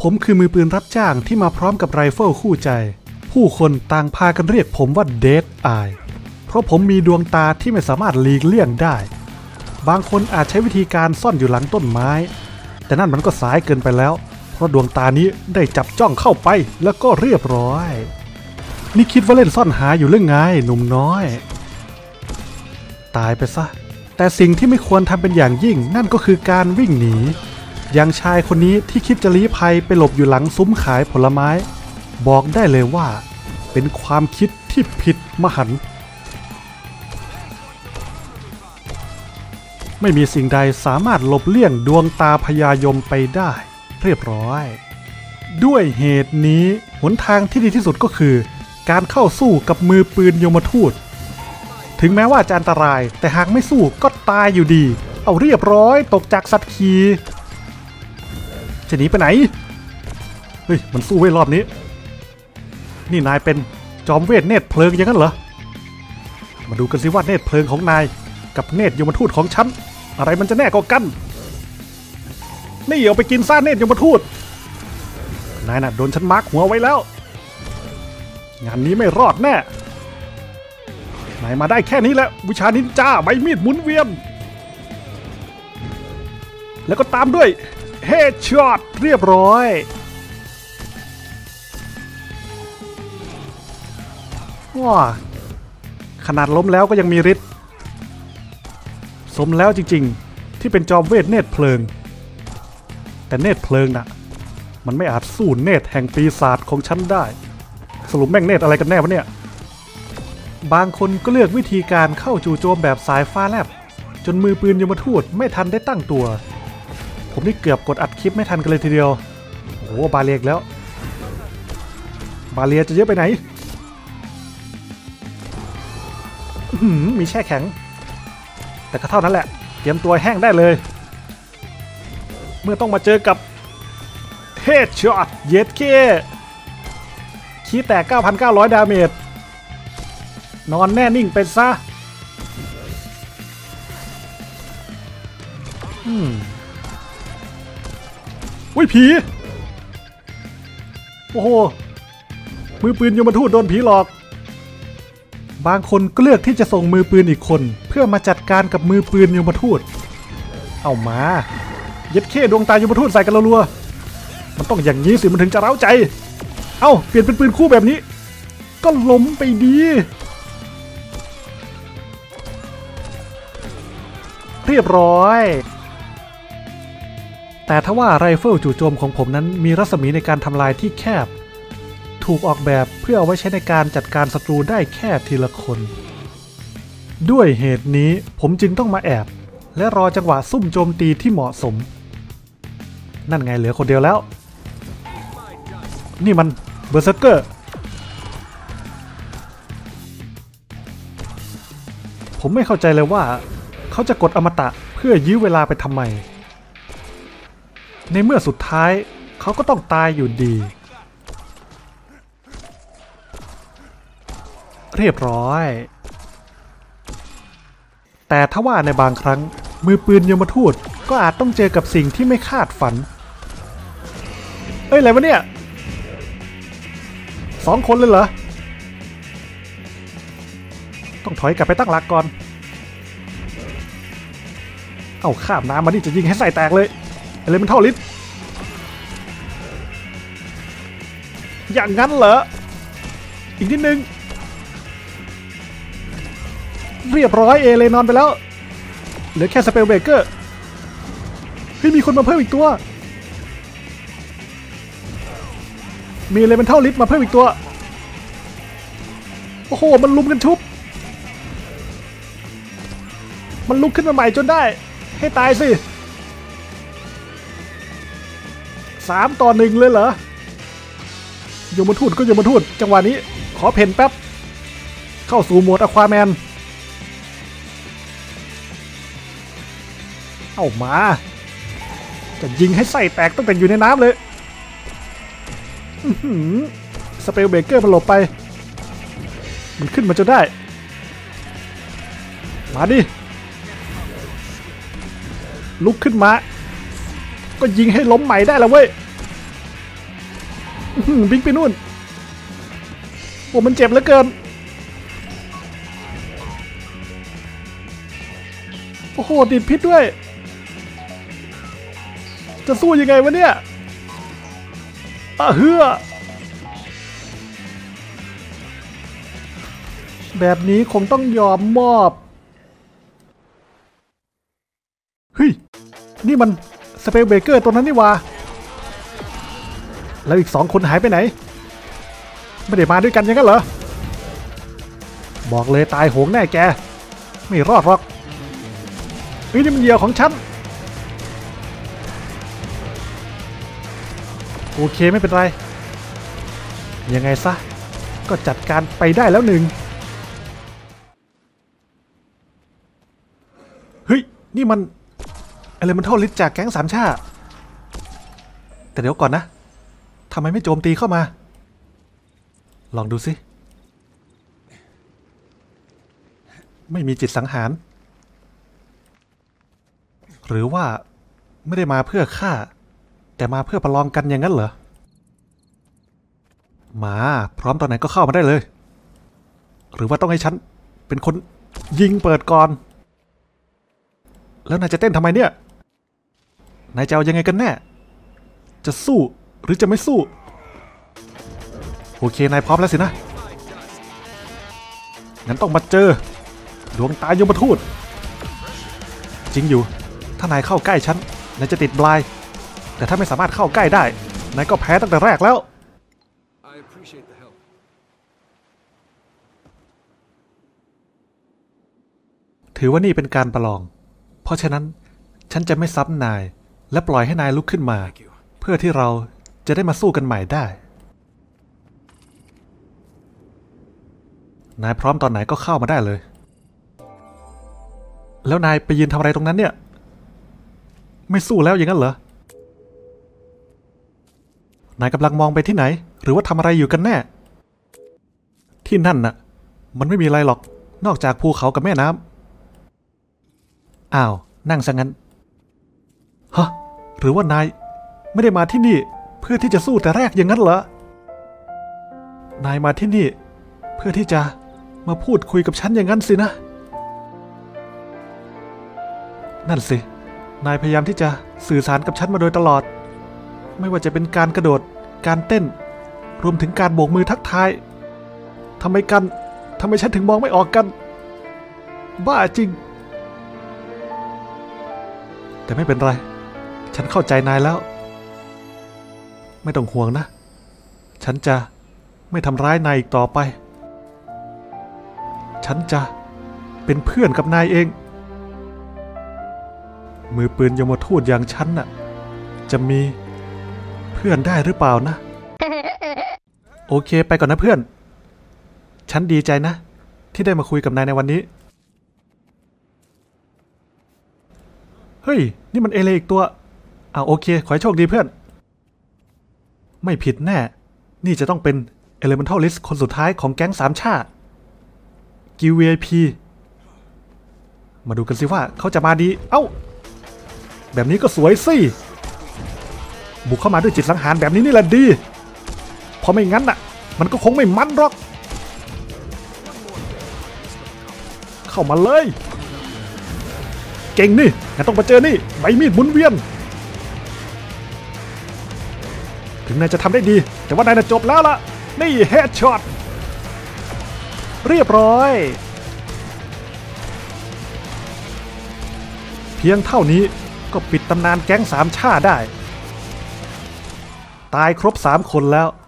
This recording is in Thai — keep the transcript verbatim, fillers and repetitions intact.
ผมคือมือปืนรับจ้างที่มาพร้อมกับไรเฟิลคู่ใจผู้คนต่างพากันเรียกผมว่าเดดอายเพราะผมมีดวงตาที่ไม่สามารถหลีกเลี่ยงได้บางคนอาจใช้วิธีการซ่อนอยู่หลังต้นไม้แต่นั่นมันก็สายเกินไปแล้วเพราะดวงตานี้ได้จับจ้องเข้าไปแล้วก็เรียบร้อยนี่คิดว่าเล่นซ่อนหาอยู่เรื่องไงหนุ่มน้อยตายไปซะแต่สิ่งที่ไม่ควรทำเป็นอย่างยิ่งนั่นก็คือการวิ่งหนีอย่างชายคนนี้ที่คิดจะลี้ภัยไปหลบอยู่หลังซุ้มขายผลไม้บอกได้เลยว่าเป็นความคิดที่ผิดมหันต์ไม่มีสิ่งใดสามารถหลบเลี่ยงดวงตาพญายมไปได้เรียบร้อยด้วยเหตุนี้หนทางที่ดีที่สุดก็คือการเข้าสู้กับมือปืนยมทูตถึงแม้ว่าจะอันตรายแต่หากไม่สู้ก็ตายอยู่ดีเอาเรียบร้อยตกจากสัตว์ขี่จะหนีไปไหนเฮ้ยมันสู้ไว้รอบนี้นี่นายเป็นจอมเวทเนตรเพลิงอย่างนั้นเหรอมาดูกันสิว่าเนตรเพลิงของนายกับเนตรยมทูตของฉันอะไรมันจะแน่กว่ากันนี่เอาไปกินซ่าเนตรยมทูตนายน่ะโดนฉันมาร์คหัวไว้แล้วงานนี้ไม่รอดแน่นายมาได้แค่นี้แหละวิชานินจาใบมีดหมุนเวียนแล้วก็ตามด้วยเฮดช็อตเรียบร้อยว้าขนาดล้มแล้วก็ยังมีฤทธิ์สมแล้วจริงๆที่เป็นจอมเวทเนตรเพลิงแต่เนตรเพลิงน่ะมันไม่อาจสู้เนตรแห่งปีศาจของฉันได้สรุปแม่งเนตรอะไรกันแน่วะเนี่ยบางคนก็เลือกวิธีการเข้าจู่โจมแบบสายฟ้าแลบจนมือปืนยมทูตไม่ทันได้ตั้งตัวผมนี่เกือบกดอัดคลิปไม่ทันกันเลยทีเดียวโอ้บาเลียแล้วบาเลียจะเยอะไปไหนมีแช่แข็งแต่ก็เท่านั้นแหละเตรียมตัวแห้งได้เลยเมื่อต้องมาเจอกับเฮดช็อตเย็ดเคขี้แตก เก้าพันเก้าร้อย ดาเมจนอนแน่นิ่งไปซะอืมอุ้ยผีโอ้โหมือปืนยมทูตโดนผีหลอกบางคนก็เลือกที่จะส่งมือปืนอีกคนเพื่อมาจัดการกับมือปืนยมทูตเอามาเย็ดเข้ดวงตายมทูตใส่กันรัวๆมันต้องอย่างนี้สิมันถึงจะเร้าใจเอ้าเปลี่ยนเป็นปืนคู่แบบนี้ก็ล้มไปดีเรียบร้อยแต่ถ้าว่าไรเฟิลจู่โจมของผมนั้นมีรัศมีในการทำลายที่แคบถูกออกแบบเพื่อเอาไว้ใช้ในการจัดการศัตรูได้แค่ทีละคนด้วยเหตุนี้ผมจึงต้องมาแอบและรอจังหวะซุ่มโจมตีที่เหมาะสมนั่นไงเหลือคนเดียวแล้วนี่มันเบอร์เซอร์เกอร์ผมไม่เข้าใจเลยว่าเขาจะกดอมตะเพื่อยื้อเวลาไปทำไมในเมื่อสุดท้ายเขาก็ต้องตายอยู่ดีเรียบร้อยแต่ถ้าว่าในบางครั้งมือปืนยมทูตก็อาจต้องเจอกับสิ่งที่ไม่คาดฝันเอ้ยอะไรวะเนี่ยสองคนเลยเหรอต้องถอยกลับไปตั้งหลักก่อนเอาข้ามน้ำมาดิจะยิงให้ใส่แตกเลยอะไรมันเท่าลิตรอย่างนั้นเหรออีกนิดนึงเรียบร้อยเอเลยนอนไปแล้วเหลือแค่สเปลเบเกอร์เฮ้ยมีคนมาเพิ่มอีกตัวมีเลเวนเท่าลิฟต์มาเพิ่มอีกตัวโอ้โหมันลุมกันชุบมันลุกขึ้นมาใหม่จนได้ให้ตายสิสามต่อหนึ่งเลยเหรอยมทูตก็ยมทูตจังหวะนี้ขอเพนแป๊บเข้าสู่โหมดอควาแมนเอามาจะยิงให้ไส้แตกตั้งแต่อยู่ในน้ำเลยสเปลเบเกอร์มันหลบไปมันขึ้นมาจนได้มาดิลุกขึ้นมาก็ยิงให้ล้มใหม่ได้แล้วเว้ยบิ๊กไปนู่นโอ้มันเจ็บเหลือเกินโอ้โหติดพิษด้วยจะสู้ยังไงวะเนี่ยอ่ะเฮือแบบนี้คงต้องยอมมอบเฮ้ยนี่มันสเปลเบรกเกอร์ตัวนั้นนี่วะแล้วอีกสองคนหายไปไหนไม่ได้มาด้วยกันยังงั้นเหรอบอกเลยตายโหงแน่แกไม่รอดหรอกเฮ้ยนี่มันเหยื่อของฉันโอเคไม่เป็นไรยังไงซะก็จัดการไปได้แล้วหนึ่งเฮ้ยนี่มันอะไรมันโทษลิ์จากแก๊งสามชาแต่เดี๋ยวก่อนนะทำไมไม่โจมตีเข้ามาลองดูสิไม่มีจิตสังหารหรือว่าไม่ได้มาเพื่อฆ่าแต่มาเพื่อประลองกันอย่างนั้นเหรอมาพร้อมตอนไหนก็เข้ามาได้เลยหรือว่าต้องให้ฉันเป็นคนยิงเปิดก่อนแล้วนายจะเต้นทำไมเนี่ยนายจะเอายังไงกันแน่จะสู้หรือจะไม่สู้โอเคนายพร้อมแล้วสินะงั้นต้องมาเจอดวงตายมทูตจริงอยู่ถ้านายเข้าใกล้ฉันนายจะติดบลายแต่ถ้าไม่สามารถเข้าใกล้ได้นายก็แพ้ตั้งแต่แรกแล้วถือว่านี่เป็นการประลองเพราะฉะนั้นฉันจะไม่ซ้ำนายและปล่อยให้นายลุกขึ้นมาเพื่อที่เราจะได้มาสู้กันใหม่ได้นายพร้อมตอนไหนก็เข้ามาได้เลยแล้วนายไปยืนทำอะไรตรงนั้นเนี่ยไม่สู้แล้วอย่างนั้นเหรอนายกำลังมองไปที่ไหนหรือว่าทำอะไรอยู่กันแน่ที่นั่นน่ะมันไม่มีอะไรหรอกนอกจากภูเขากับแม่น้ำอ้าวนั่งซะงั้นฮะหรือว่านายไม่ได้มาที่นี่เพื่อที่จะสู้แต่แรกอย่างนั้นเหรอนายมาที่นี่เพื่อที่จะมาพูดคุยกับฉันอย่างนั้นสินะนั่นสินายพยายามที่จะสื่อสารกับฉันมาโดยตลอดไม่ว่าจะเป็นการกระโดดการเต้นรวมถึงการโบกมือทักทายทำไมกันทำไมฉันถึงมองไม่ออกกันบ้าจริงแต่ไม่เป็นไรฉันเข้าใจนายแล้วไม่ต้องห่วงนะฉันจะไม่ทำร้ายนายอีกต่อไปฉันจะเป็นเพื่อนกับนายเองมือปืนยมทูตอย่างฉันน่ะจะมีเพื่อนได้หรือเปล่านะโอเคไปก่อนนะเพื่อนฉันดีใจนะที่ได้มาคุยกับนายในวันนี้เฮ้ยนี่มันเอเลอีกตัวอ่าโอเคขอให้โชคดีเพื่อนไม่ผิดแน่นี่จะต้องเป็น Elemental List คนสุดท้ายของแก๊งสามชาติกิล วี ไอ พี มาดูกันสิว่าเขาจะมาดีเอ้าแบบนี้ก็สวยสิบุกเข้ามาด้วยจิตสังหารแบบนี้นี่แหละดีเพราะไม่งั้นน่ะมันก็คงไม่มันหรอกเข้ามาเลยเก่งนี่งั้นต้องมาเจอนี่ใบมีดหมุนเวียนถึงนายจะทำได้ดีแต่ว่านายน่ะจบแล้วล่ะนี่เฮดช็อตเรียบร้อยเพียงเท่านี้ก็ปิดตำนานแก๊งสามชาได้ตายครบสามคนแล้ว